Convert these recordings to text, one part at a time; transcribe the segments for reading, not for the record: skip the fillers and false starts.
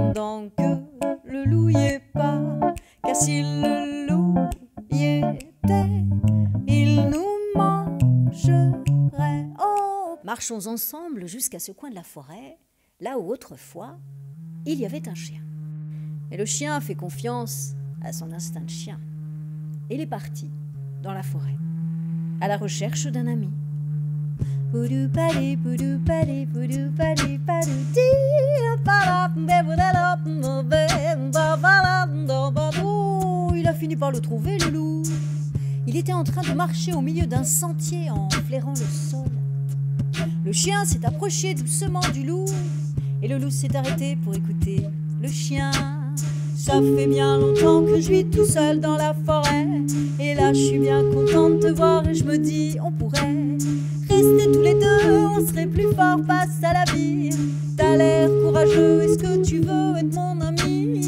pendant que le loup y est pas. Car si le loup y était, il nous mangerait. Oh! Marchons ensemble jusqu'à ce coin de la forêt, là où autrefois il y avait un chien. Et le chien a fait confiance à son instinct de chien. Il est parti dans la forêt, à la recherche d'un ami. Il a fini par le trouver, le loup. Il était en train de marcher au milieu d'un sentier en flairant le sol. Le chien s'est approché doucement du loup et le loup s'est arrêté pour écouter le chien. Ça fait bien longtemps que je vis tout seul dans la forêt, et là je suis bien contente de te voir et je me dis on pourrait rester tous les deux, on serait plus fort face à la vie. T'as l'air courageux, est-ce que tu veux être mon ami?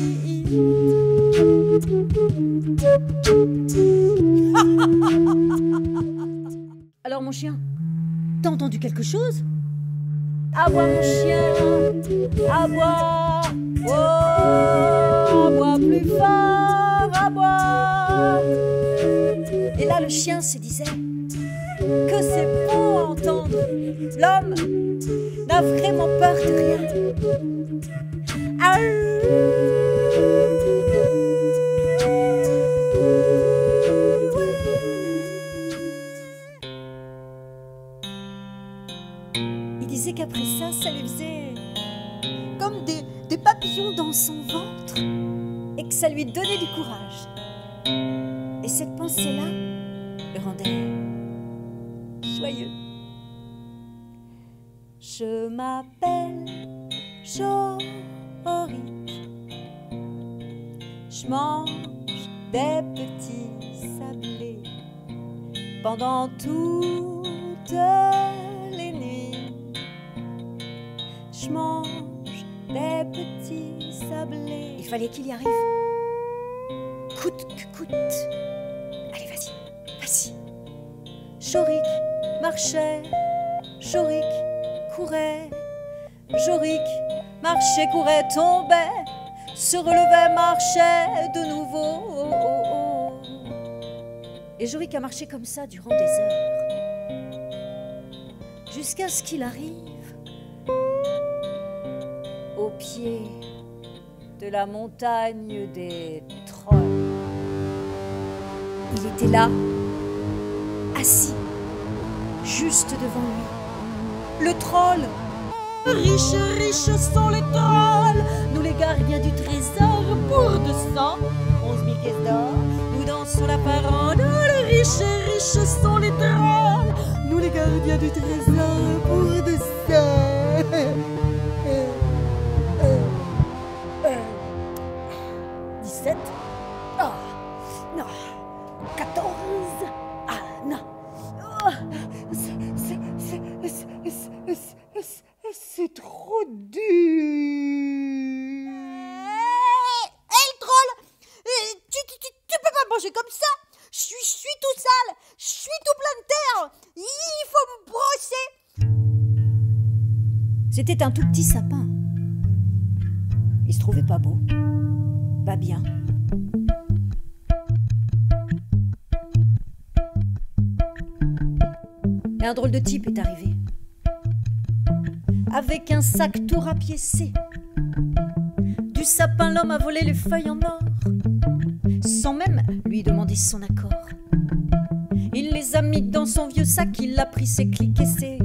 Alors mon chien, t'as entendu quelque chose? Aboie mon chien, aboie, oh, aboie plus fort, aboie. Et là le chien se disait que c'est beau à entendre. L'homme n'a vraiment peur de rien. Ah, il disait qu'après ça, ça lui faisait comme des papillons dans son ventre et que ça lui donnait du courage. Et cette pensée-là le rendait joyeux. Je m'appelle Jorik, je mange des petits sablés pendant toutes les nuits. Je mange des petits sablés. Il fallait qu'il y arrive, coûte que coûte. Allez, vas-y. Jorik marchait, Jorik courait, Jorik marchait, courait, tombait, se relevait, marchait de nouveau. Et Jorik a marché comme ça durant des heures, jusqu'à ce qu'il arrive au pied de la montagne des trolls. Il était là, assis, juste devant lui. Le troll, riches sont les trolls, nous les gardiens du trésor, pour 211 000 pièces d'or, nous dansons la farandole. Riches sont les trolls, nous les gardiens du trésor, pour 200. 17. Ah, non. 14. Ah, non. C'est trop dur. Hé, le troll, tu peux pas manger comme ça. Je suis tout sale, je suis tout plein de terre. Il faut me brosser. C'était un tout petit sapin. Il se trouvait pas beau, pas bien. Et un drôle de type est arrivé, avec un sac tout rapiécé. Du sapin, l'homme a volé les feuilles en or, sans même lui demander son accord. Il les a mis dans son vieux sac, il a pris ses clics et ses